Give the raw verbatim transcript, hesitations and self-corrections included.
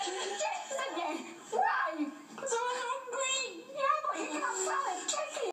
Again. Why? Because I'm hungry. Yeah, but you can have salad. Chicken.